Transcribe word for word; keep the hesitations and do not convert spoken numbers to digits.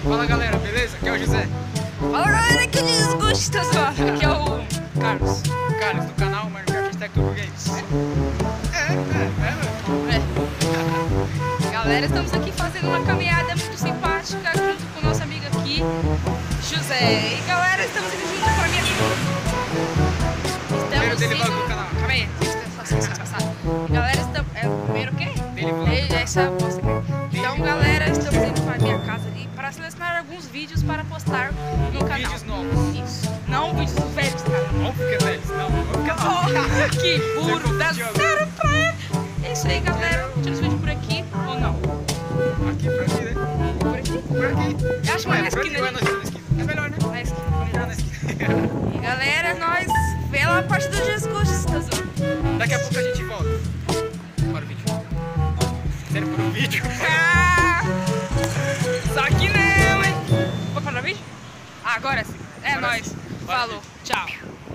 Fala galera, beleza? Aqui é o José. Fala galera, que desgosto, tá zoado. Aqui é o Carlos. Carlos, do canal Minecraft Tech Turbo Games. É, é, é, é. Galera, estamos aqui fazendo uma caminhada muito simpática junto com o nosso amigo aqui, José. E galera, estamos aqui junto com a minha... Primeiro dele indo... vlog do canal. Calma aí, deixa eu passar. Galera, estamos... É o primeiro o quê? Dele vlog. Essa é a moça aqui. Então galera, estamos indo para a minha casa ali para selecionar alguns vídeos para postar no canal. Vídeos novos. Isso. Não vídeos velhos, cara. Óbvio que é velhos, não. Óbvio que é Oh, não. que burro, dá zero pra ele. É isso aí, galera. Tira os vídeos por aqui ou não? Aqui, por aqui, né? Por aqui? Por aqui. Eu acho que vai na esquina Vai ali. na esquina. É melhor, né? Na esquina. Vai na esquina. E galera, nós pela parte do desgosto, tá zoando? Daqui a pouco a gente volta. Para o vídeo. Sério, para o vídeo. Ah, só que não, hein? Vou parar o vídeo? Ah, agora sim. É Agora nóis. sim. Falou. Tchau.